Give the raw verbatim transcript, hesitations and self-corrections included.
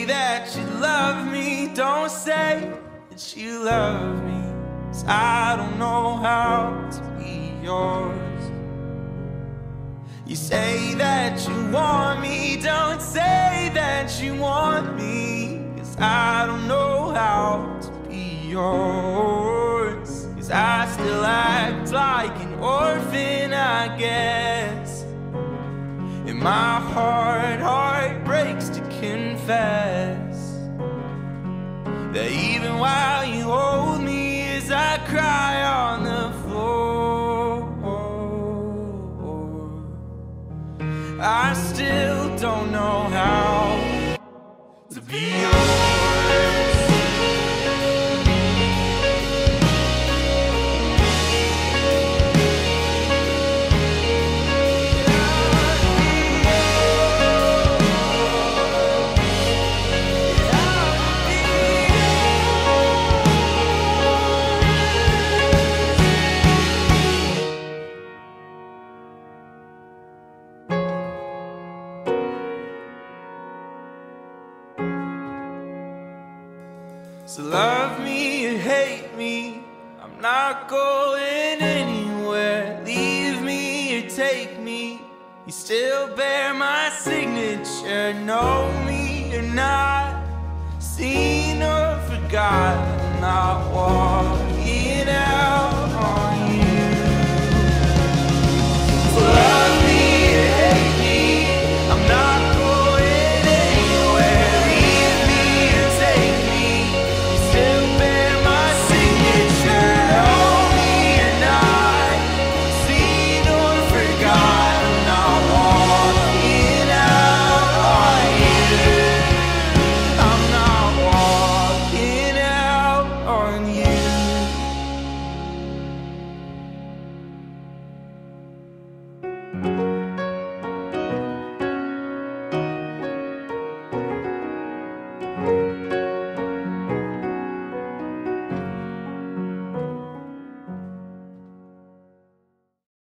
that you love me, don't say that you love me, 'cause I don't know how to be yours. You say that you want me, don't say that you want me, 'cause I don't know how to be yours. 'Cause I still act like an orphan, I guess, and my heart, heart breaks to confess that even while you hold me as I cry on the floor, I still don't know how to be yours. So love me or hate me, I'm not going anywhere. Leave me or take me, you still bear my signature. Know me or not, seen or forgotten, not walking